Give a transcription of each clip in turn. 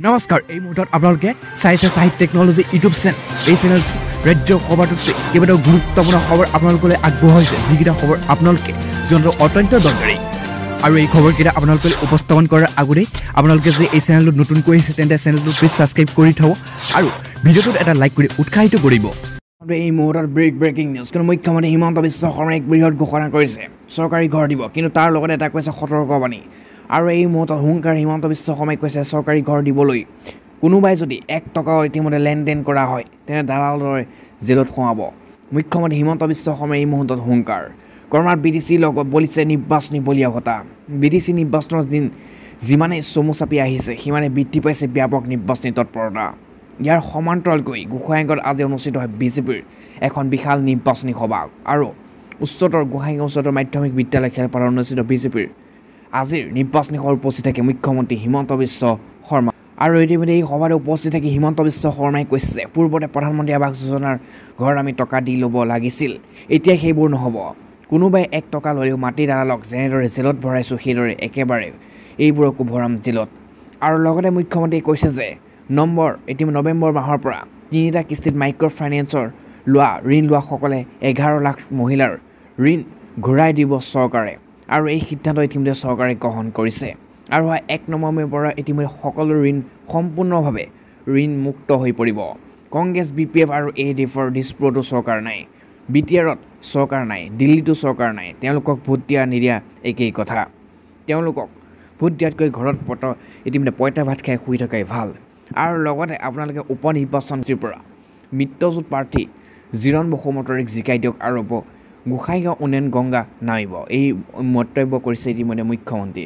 নমস্কাৰ এই মুহূৰ্তত আপোনালোকে চাইছে সাহিত্য টেকনলজি ইউটিউব চেনেল এই চেনেল ৰাজ্য সভাটোতে কেইবাটাও গুৰুত্বপূৰ্ণ খবৰ আপোনালোকলৈ আগবঢ়াইছে যিকেইটা খবৰ আপোনালোকে জনাটো অত্যন্ত দৰকাৰী আৰু এই খবৰকেইটা আপোনালোকলৈ উপস্থাপন কৰাৰ আগতে আপোনালোকে যদি এই চেনেলটো নতুনকৈ আহিছে তেন্তে চেনেলটো প্লিজ সাবস্ক্ৰাইব কৰি থব আৰু ভিডিঅ'টোত এটা লাইক কৰি উৎসাহিত কৰিব এই মুহূৰ্তত ব্ৰেকিং নিউজ কিন্তু মুখ্যমন্ত্ৰী হিমন্ত বিশ্ব শৰ্মাই এক বৃহৎ ঘোষণা কৰিছে চৰকাৰী ঘৰ দিব কিন্তু তাৰ লগতে এটা কৈছে সতৰ্কবাণী আৰু এই মুহূৰ্তত হুংকাৰ হিমন্ত বিশ্ব শৰ্মাই কৈছে চৰকাৰী ঘৰ দিবলৈ কোনোবাই যদি 1 টকাও ইতিমধ্যে লেনদেন কৰা হয় তেনে দালালৰ জেলত সোমাব মুখ্যমন্ত্ৰী হিমন্ত বিশ্ব শৰ্মাই এই মুহূৰ্তত হুংকাৰ কৰ্মাৰ বিটিচি লগত বলিছে নিৰ্বাচনী বলিয়া ভটা বিটিচি নিৰ্বাচনৰ দিন যিমানে চমু চাপি আহিছে সিমানে বৃদ্ধি পাইছে ব্যাপক নিৰ্বাচনী তৎপৰতা ইয়াৰ সমান্তৰালকৈ গোসাইগাঁৱত আজি অনুষ্ঠিত হয় বিজেপিৰ এখন বিশাল নিৰ্বাচনী সভা আৰু গোসাইগাঁও উচ্চতৰ মাধ্যমিক বিদ্যালয় খেলপথাৰত অনুষ্ঠিত বিজেপিৰ আজিৰ নিৰ্বাচনী সভাত উপস্থিত থাকে মুখ্যমন্ত্ৰী হিমন্ত বিশ্ব শৰ্মা আৰু ইতিমধ্যে এই সভাত উপস্থিত থাকি হিমন্ত বিশ্ব শৰ্মাই কৈছে যে পূৰ্বতে প্ৰধানমন্ত্ৰী আৱাস যোজনাৰ ঘৰ আমি টকা দি ল'ব লাগিছিল এতিয়া সেইবোৰ নহ'ব কোনোবাই 1 টকা ল'লেও মাটি দালালক যেনেদৰে জেলত ভৰাইছোঁ সেইদৰে একেবাৰে এইবোৰকো ভৰাম জেলত আৰু লগতে মুখ্যমন্ত্ৰীয়ে কৈছে যে নৱেম্বৰ মাহৰ পৰা 3টা কিস্তিত মাইক্ৰ' ফাইনেন্সৰ ঋণ লোৱাসকলে 11 লাখ মহিলাৰ ঋণ ঘূৰাই দিব চৰকাৰে আৰু এই সিদ্ধান্ত ইতিমধ্যে চৰকাৰে গ্ৰহণ কৰিছে আৰু 1 নৱেম্বৰৰ পৰা ইতিমধ্যে সকলো ঋণ সম্পূৰ্ণভাৱে ঋণ মুক্ত হৈ পৰিব কংগ্ৰেছ BPF আৰু ADFৰ দিছপুৰতো চৰকাৰ নাই BTRত চৰকাৰ নাই দিল্লীতো চৰকাৰ নাই তেওঁলোকক ভোট দিয়া নিদিয়া একেই কথা তেওঁলোকক ভোট দিয়াতকৈ ঘৰত ইতিমধ্যে পইতা ভাত খাই শুই থকাই ভাল আৰু লগতে আপোনালোকে উপ নিৰ্বাচনৰ পৰা মিত্ৰজোঁট প্ৰাৰ্থী জিৰণ বসুমতাৰীক জিকাই দিয়ক আৰু গোসাইগাঁও উন্নয়ন গংগা নামিব এই মন্তব্য কৰিছে ইতিমধ্যে মুখ্যমন্ত্ৰী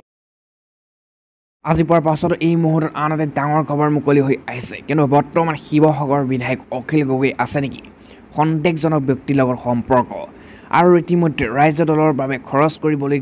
আজি পোৱাৰ পাছত এই মুহূৰ্তত আন এটা ডাঙৰ খবৰ মুকলি হৈ আহিছে কিন্তু বৰ্তমান শিৱসাগৰ বিধায়ক অখিল গগৈ আছে নেকি সন্দেহজনক ব্যক্তিৰ লগত সম্পৰ্ক আৰু ইতিমধ্যে ৰাজ্য দলৰ বাবে খৰচ কৰিবলৈ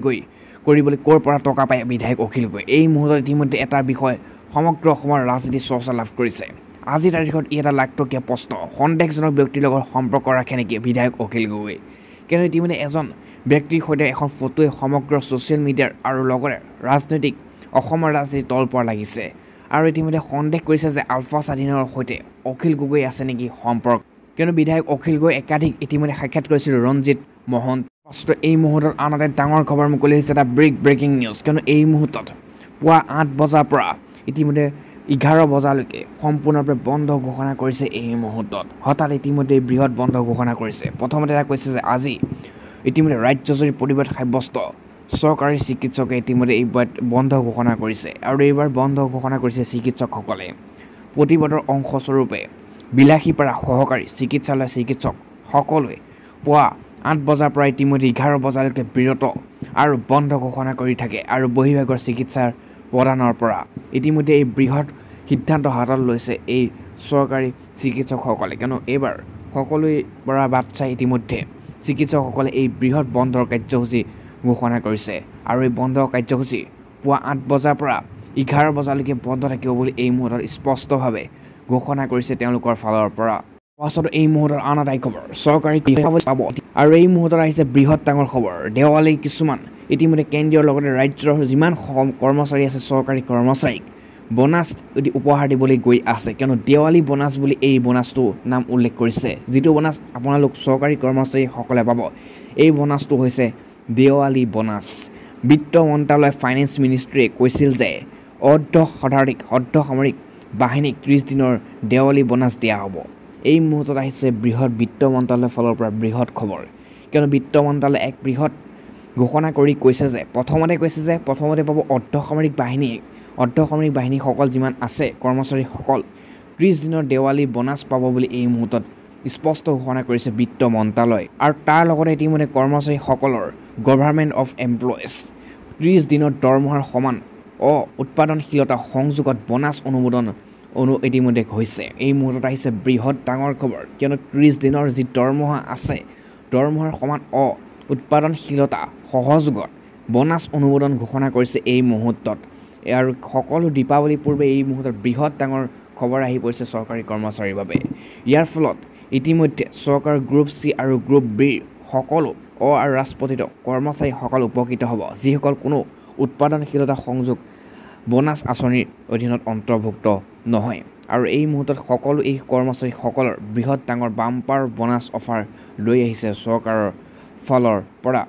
ক'ৰ পৰা টকা পায় বিধায়ক অখিল গগৈ এই মুহূৰ্তত ইতিমধ্যে এটা বিষয় সমগ্ৰ অসমৰ ৰাজনীতি চৰ্চা লাভ কৰিছে আজিৰ তাৰিখত ই এটা লাখটকীয়া প্ৰশ্ন সন্দেহজনক ব্যক্তিৰ লগত সম্পৰ্ক ৰাখে নেকি বিধায়ক অখিল গগৈ কিন্তু ইতিমধ্যে এজন ব্যক্তিৰ সৈতে এখন ফটোৱে সমগ্ৰ ছ'চিয়েল মিডিয়াৰ আৰু লগতে ৰাজনৈতিক অসমৰ ৰাজনীতি তলপৰ লাগিছে আৰু ইতিমধ্যে সন্দেহ কৰিছে যে আলফা স্বাধীনৰ সৈতে অখিল গগৈ আছে নেকি সম্পৰ্ক কিন্তু বিধায়ক অখিল গগৈ একাধিক ইতিমধ্যে সাক্ষাৎ কৰিছিল ৰঞ্জিত মহন্ত এই মুহূৰ্তত আন এটা ডাঙৰ খবৰ মুকলি হৈছে এটা ব্ৰেকিং নিউজ কিন্তু এই মুহূৰ্তত পুৱা 8 বজাৰ পৰা ইতিমধ্যে 11 বজালৈকে সম্পূৰ্ণৰূপে বন্ধ ঘোষণা কৰিছে এই মুহূৰ্তত হঠাৎ ইতিমধ্যে বৃহৎ বন্ধ ঘোষণা কৰিছে প্ৰথমতে এটা কৈছে যে আজি ইতিমধ্যে ৰাজ্যজুৰি প্ৰতিবাদ সাব্যস্ত চৰকাৰী চিকিৎসকে ইতিমধ্যে এই বন্ধ ঘোষণা কৰিছে আৰু এইবাৰ বন্ধ ঘোষণা কৰিছে চিকিৎসকসকলে প্ৰতিবাদৰ অংশস্বৰূপে বিলাসীপাৰা সহকাৰী চিকিৎসালয় চিকিৎসক সকলোৱে পুৱা 8 বজাৰ পৰা ইতিমধ্যে 11 বজালৈকে বিৰত আৰু বন্ধ ঘোষণা কৰি থাকে আৰু বহিভাগৰ চিকিৎসাৰ প্ৰদানৰ পৰা ইতিমধ্যে এই বৃহৎ সিদ্ধান্ত হাতত লৈছে এই চৰকাৰী চিকিৎসকসকলে কিয়নো এইবাৰ সকলোৰে পৰা বাট চাই ইতিমধ্যে চিকিৎসকসকলে এই বৃহৎ বন্ধৰ কাৰ্যসূচী ঘোষণা কৰিছে আৰু এই বন্ধ কাৰ্যসূচী পুৱা 8 বজাৰ পৰা 11 বজালৈকে বন্ধ থাকিব বুলি এই মুহূৰ্তত স্পষ্টভাৱে ঘোষণা কৰিছে তেওঁলোকৰ ফালৰ পৰা পাছত এই মুহূৰ্তত আন এটা খবৰ চৰকাৰী পাব আৰু এই মুহূৰ্তত আহিছে বৃহৎ ডাঙৰ খবৰ দেৱালী কিছুমান ইতিমধ্যে কেন্দ্ৰীয় লগতে ৰাজ্যৰ যিমান কৰ্মচাৰী আছে চৰকাৰী কৰ্মচাৰীক বোনাছ উপহাৰ দিবলৈ গৈ আছে কিয়নো দেৱালী বোনাছ বুলি এই বোনাছটো নাম উল্লেখ কৰিছে যিটো বোনাছ আপোনালোক চৰকাৰী কৰ্মচাৰীসকলে পাব এই বোনাছটো হৈছে দেৱালী বোনাছ বিত্ত মন্ত্ৰালয় ফাইনেন্স মিনিষ্ট্ৰীয়ে কৈছিল যে অৰ্ধসামৰিক বাহিনীক 30 দিনৰ দেৱালী বোনাছ দিয়া হ'ব এই মুহূৰ্তত আহিছে বৃহৎ বিত্ত মন্ত্ৰালয়ৰ ফালৰ পৰা বৃহৎ খবৰ কিয়নো বিত্ত মন্ত্ৰালয়ে এক বৃহৎ ঘোষণা কৰি কৈছে যে প্ৰথমতে পাব অৰ্ধসামৰিক বাহিনীসকল যিমান আছে কৰ্মচাৰীসকল 30 দিনৰ দেৱালী বোনাছ পাব বুলি এই মুহূৰ্তত স্পষ্ট ঘোষণা কৰিছে বিত্ত মন্ত্ৰালয় আৰু তাৰ লগতে ইতিমধ্যে কৰ্মচাৰীসকলৰ গভৰ্ণমেণ্ট অফ এমপ্লয়িজ 30 দিনৰ দৰমহাৰ সমান উৎপাদনশীলতা সংযোগত বোনাছ অনুমোদন ইতিমধ্যে হৈছে এই মুহূৰ্তত আহিছে বৃহৎ ডাঙৰ খবৰ কিয়নো 30 দিনৰ যি দৰমহা আছে দৰমহাৰ সমান উৎপাদনশীলতা সহযোগত বোনাছ অনুমোদন ঘোষণা কৰিছে এই মুহূৰ্তত আৰু সকলো দীপাৱলীৰ পূৰ্বে এই মুহূৰ্তত বৃহৎ ডাঙৰ খবৰ আহি পৰিছে চৰকাৰী কৰ্মচাৰীৰ বাবে ইয়াৰ ফলত ইতিমধ্যে চৰকাৰ গ্ৰুপ C আৰু গ্ৰুপ B সকলো আৰু ৰাজপত্ৰিত কৰ্মচাৰীসকল উপকৃত হ'ব যিসকল কোনো উৎপাদনশীলতা সংযোগ বোনাছ আঁচনিৰ অধীনত অন্তৰ্ভুক্ত নহয় আৰু এই মুহূৰ্তত সকলো এই কৰ্মচাৰীসকলৰ বৃহৎ ডাঙৰ বাম্পাৰ বোনাছ অফাৰ লৈ আহিছে চৰকাৰৰ ফালৰ পৰা।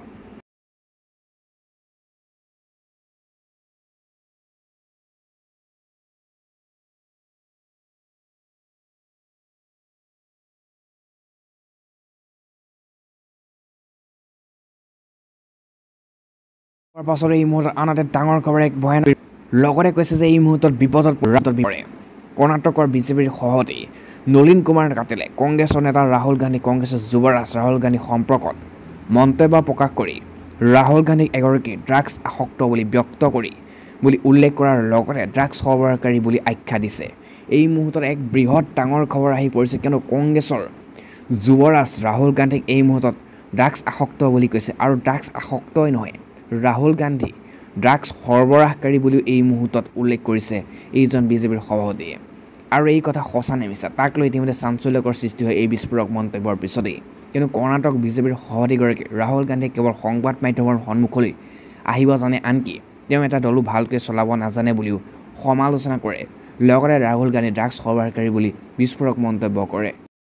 তাৰ পাছতে এই মুহূৰ্তত আন এটা ডাঙৰ খবৰ এক ভয়ানক লগতে কৈছে যে এই মুহূৰ্তত বিপদত পৰে কৰ্ণাটকৰ বিজেপিৰ সভাপতি নলীন কুমাৰ কাটিলে কংগ্ৰেছৰ নেতা ৰাহুল গান্ধী কংগ্ৰেছৰ যুৱৰাজ ৰাহুল গান্ধী সম্পৰ্কত মন্তব্য প্ৰকাশ কৰি ৰাহুল গান্ধীক এগৰাকী ড্ৰাগছ আসক্ত বুলি উল্লেখ কৰাৰ লগতে ড্ৰাগছ সৰবৰাহকাৰী বুলি আখ্যা দিছে। এই মুহূৰ্তত এক বৃহৎ ডাঙৰ খবৰ আহি পৰিছে কিয়নো কংগ্ৰেছৰ যুৱৰাজ ৰাহুল গান্ধীক এই মুহূৰ্তত ড্ৰাগছ আসক্ত বুলি কৈছে আৰু ড্ৰাগছ আসক্তই নহয় ৰাহুল গান্ধী ড্ৰাগছ সৰবৰাহকাৰী বুলিও এই মুহূৰ্তত উল্লেখ কৰিছে এইজন বিজেপিৰ সভাপতিয়ে। আৰু এই কথা সঁচা নে মিছা তাক লৈ ইতিমধ্যে চাঞ্চল্যকৰ সৃষ্টি হয় এই বিস্ফোৰক মন্তব্যৰ পিছতেই। কিন্তু কৰ্ণাটক বিজেপিৰ সভাপতিগৰাকী ৰাহুল গান্ধীয়ে কেৱল সংবাদ মাধ্যমৰ সন্মুখলৈ আহিব জানে, আনকি তেওঁ এটা দলো ভালকৈ চলাব নাজানে বুলিও সমালোচনা কৰে। লগতে ৰাহুল গান্ধী ড্ৰাগছ সৰবৰাহকাৰী বুলি বিস্ফোৰক মন্তব্য কৰে।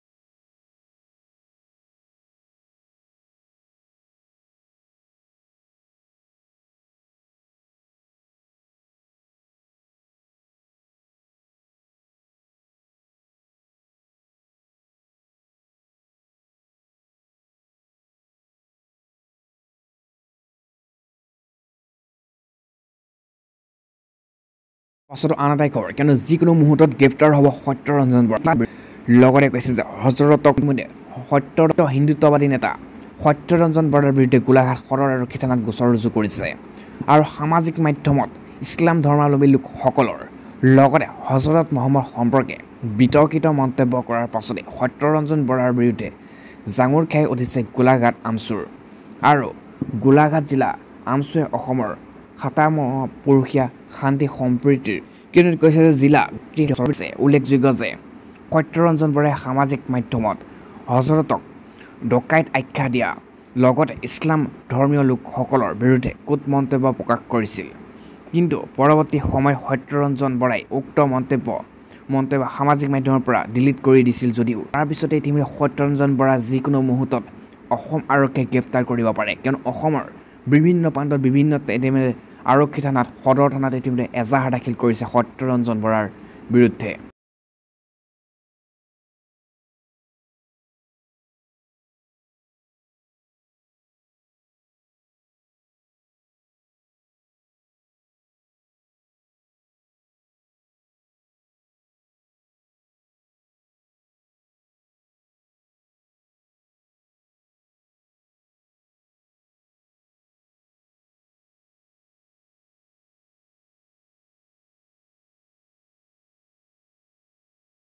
পাছতো আন এটাই খবৰ কিয়নো যিকোনো মুহূৰ্তত গ্ৰেপ্তাৰ হ'ব সত্যৰঞ্জন বৰা। লগতে কৈছে যে হজৰতক সত্যত হিন্দুত্ববাদী নেতা সত্যৰঞ্জন বৰাৰ বিৰুদ্ধে গোলাঘাট সদৰ আৰক্ষী থানাত গোচৰ ৰুজু কৰিছে আৰু সামাজিক মাধ্যমত ইছলাম ধৰ্মাৱলম্বী লোকসকলৰ লগতে হজৰত মহম্মদ সম্পৰ্কে বিতৰ্কিত মন্তব্য কৰাৰ পাছতে সত্যৰঞ্জন বৰাৰ বিৰুদ্ধে জাঙুৰ খাই উঠিছে গোলাঘাট আমচুৰ আৰু গোলাঘাট জিলা আমচুৱে অসমৰ পুৰুষীয়া শান্তি সম্প্ৰীতিৰ কিন্তু কৈছে যে জিলা উল্লেখযোগ্য যে সত্যৰঞ্জন বৰাই সামাজিক মাধ্যমত হজৰতক ডকাইত আখ্যা দিয়া লগতে ইছলাম ধৰ্মীয় লোকসকলৰ বিৰুদ্ধে কুট মন্তব্য প্ৰকাশ কৰিছিল। কিন্তু পৰৱৰ্তী সময়ত সত্যৰঞ্জন বৰাই উক্ত মন্তব্য সামাজিক মাধ্যমৰ পৰা ডিলিট কৰি দিছিল যদিও তাৰপিছতে ইতিমধ্যে সত্যৰঞ্জন বৰা যিকোনো মুহূৰ্তত অসম আৰক্ষীয়ে গ্ৰেপ্তাৰ কৰিব পাৰে কিয়নো অসমৰ বিভিন্ন প্ৰান্তত বিভিন্ন আৰক্ষী থানাত সদৰ থানাত ইতিমধ্যে এজাহাৰ দাখিল কৰিছে সত্যৰঞ্জন বৰাৰ বিৰুদ্ধে।